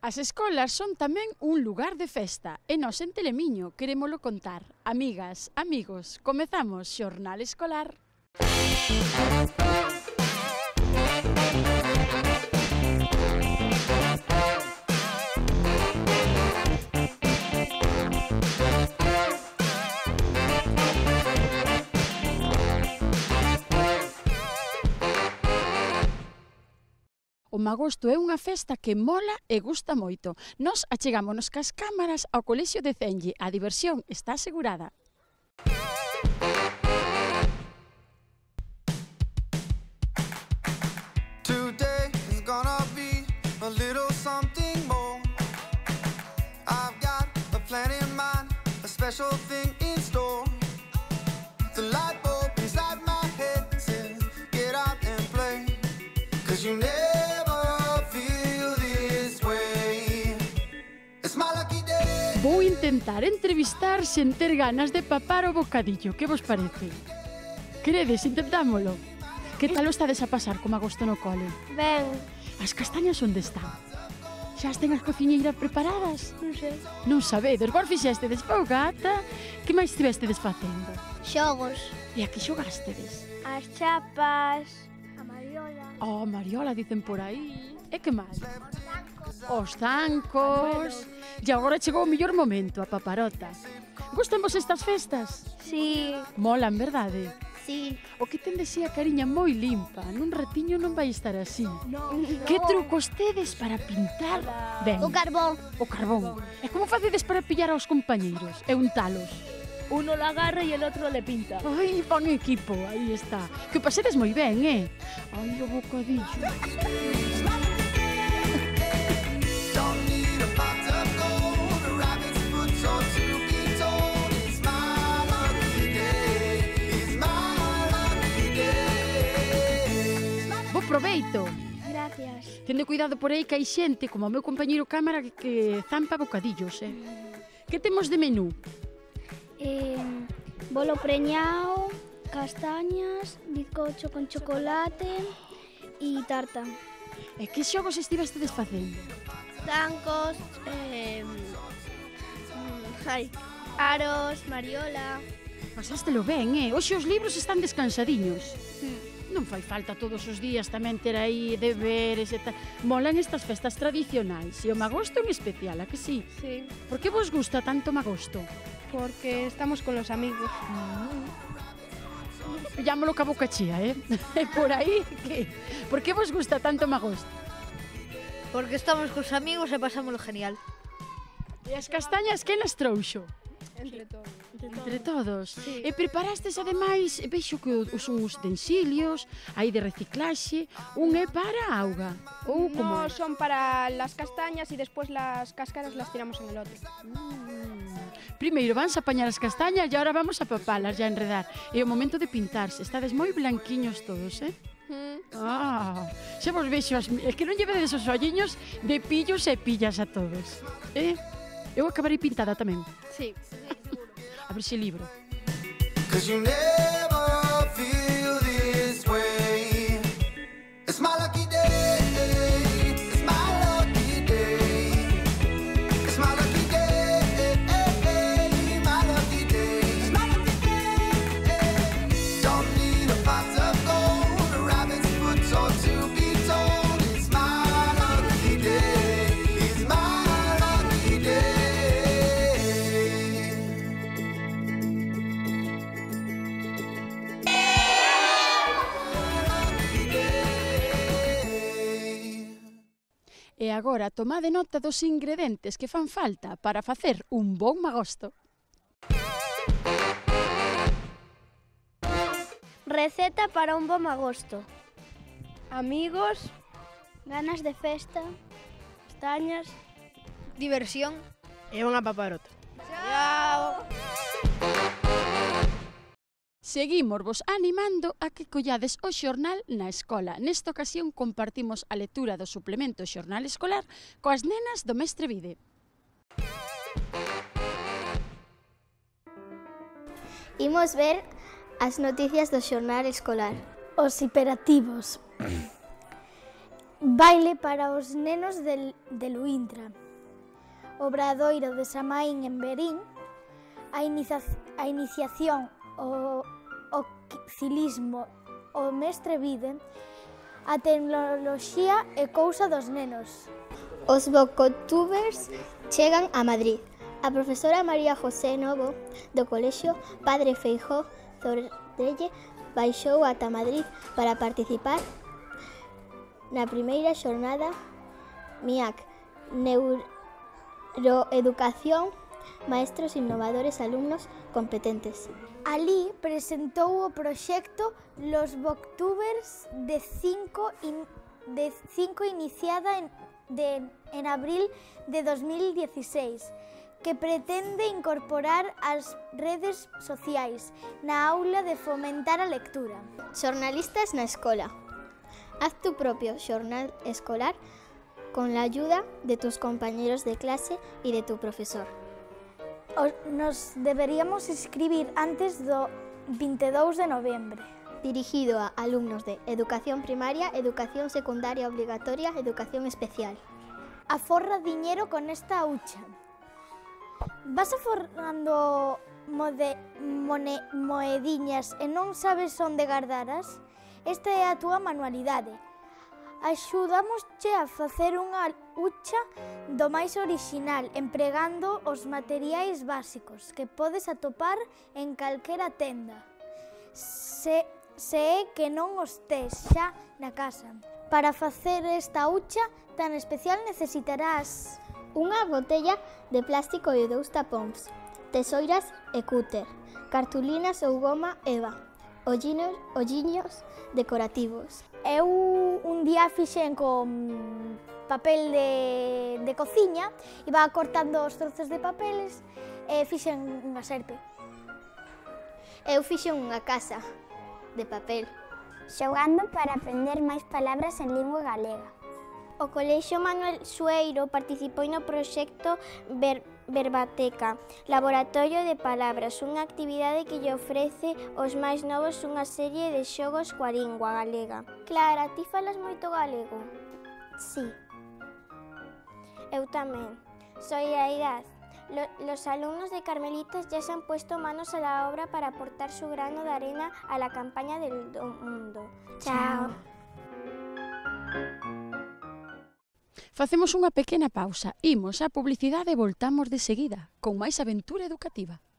As escolas son tamén un lugar de festa e nós en Telemiño querémolo contar. Amigas, amigos, comezamos Xornal Escolar. O magosto é unha festa que mola e gusta moito. Nós achegámonos cas cámaras ao colexio de Cenlle. A diversión está asegurada. Today is gonna be a little something more. I've got a plan in mind, a special thing in store. The light bulb inside my head says, get out and play, 'cause you never feel this way. It's my lucky day. Vou intentar entrevistar sen ter ganas de papar o bocadillo. Que vos parece? Credes, intentámolo? Que tal o estades a pasar como agosto no cole? Ben, As castañas onde están? Xa as ten as cociñeiras preparadas? non sei. Non sabedes, vos fixestedes fogata? Que máis estivestedes facendo? Xogos. E a que xogastedes? As chapas. A mariola. Oh, Mariola, dicen por aí. E que máis? Os zancos. E agora chegou o mellor momento, a paparota. Gustan vos estas festas? Sí. Molan, verdade? Sí. O que ten de si a cariña moi limpa. Nun ratiño non vai estar así. No. Que trucos tedes para pintar? Ben, O carbón. o carbón. E como facedes para pillar aos compañeiros e untalos? Uno la agarra y el otro le pinta. Ai, fan equipo, aí está. Que o pasedes moi ben, Ai, o bocadillo. Don't need a pot of gold, a rabbit's foot or to be told. It's my lucky day. It's my lucky day. Bo proveito. Gracias. Tende cuidado por aí que hai xente, como o meu compañeiro cámara, que zampa bocadillos, Que temos de menú? Bolo preñado, castañas, bizcocho con chocolate y tarta. E que xogos estivestedes facendo? Zancos, aros, mariola. Pasástelo ben, Hoxe os libros están descansadiños. Non fai falta todos os días tamén ter aí deberes e tal. Molan estas festas tradicionais e o magosto en especial, a que sí? Sí, Por que vos gusta tanto o magosto? porque estamos con los amigos. Pillámolo ca boca chía, E por aí, que? Por que vos gusta tanto o magosto? Porque estamos cos amigos e pasámoslo genial. E as castañas que nas trouxo? Entre todos. Entre todos. Sí. E preparastes ademais, vexo que son os utensilios, hai de reciclaxe, un é para a auga. Ou como No son para las castañas y después las cáscaras las tiramos en el otro. Primeiro vanse a apañar as castañas e agora vamos a papalas e a enredar. E o momento de pintarse, estades moi blanquiños todos, Xa vos vexo, é que non llevedes os olliños de pillos e pillas a todos, Eu acabarei pintada tamén. Sí. A ver se libro. 'Cause you never feel this way. It's my lucky day. It's my lucky day. It's my lucky day. My lucky day. My lucky day. Don't need a pot of gold, a rabbit's foot or to be told. It's my lucky day. It's my lucky day. E agora tomade nota dos ingredientes que fan falta para facer un bon magosto. Receta para un bom agosto. Amigos, Ganas de festa. Castañas. Diversión. e unha paparota. Seguimos vos animando a que collades o xornal na escola. Nesta ocasión compartimos a lectura do suplemento Xornal Escolar coas nenas do Mestre Vide. Imos ver as noticias do xornal escolar. Os hiperativos. Baile para os nenos de Luintra. Obradoiro de Samaín en Verín. A iniciación ao cilismo, o mestre Vide. A tecnoloxía é cousa dos nenos. Os bocotubers chegan a Madrid. A profesora María José Novo, do Colexio Padre Feijóo Zorrelle, baixou ata Madrid para participar na primeira xornada MIAC, Neuroeducación, Maestros Innovadores, Alumnos Competentes. Alí presentou o proxecto Los Boctubers de 5 iniciada en abril de 2016, que pretende incorporar as redes sociais na aula de fomentar a lectura. Xornalistas na escola. Haz tu propio xornal escolar con la ayuda de tus compañeros de clase y de tu profesor. Nos deberíamos inscribir antes do 22 de novembro. Dirigido a alumnos de educación primaria, educación secundaria obligatoria, educación especial. Aforra diñeiro con esta hucha. Vas aforrando moediñas e non sabes onde gardaras? Esta é a túa manualidade. Axudámosche a facer unha hucha do máis orixinal, empregando os materiais básicos que podes atopar en calquera tenda. Se é que non os tes xa na casa. Para facer esta hucha tan especial necesitarás unha botella de plástico e 2 tapóns, tesoiras e cúter, cartulinas ou goma eva, olliños decorativos. Eu un día fixen con papel de cociña, iba cortando os trozos de papeles e fixen unha serpe. Eu fixen unha casa de papel. Xogando para aprender máis palabras en lingua galega. O Colexio Manuel Sueiro participou no proxecto Verbateca, Laboratorio de Palabras, unha actividade que lle ofrece aos máis novos unha serie de xogos coa lingua galega. Clara, ti falas moito galego? Sí. Eu tamén. Soy a edad. Los alumnos de Carmelitas ya se han puesto manos a la obra para aportar su grano de arena a la campaña del mundo. Chao. Facemos unha pequena pausa, imos á publicidade e voltamos de seguida con máis aventura educativa.